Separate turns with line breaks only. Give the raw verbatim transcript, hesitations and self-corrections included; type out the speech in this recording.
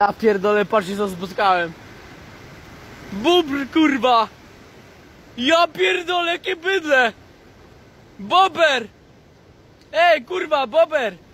Ja pierdolę, patrzcie co spotkałem. Bóbr, kurwa! Ja pierdolę, jakie bydle! Bober! Ej, kurwa, bober!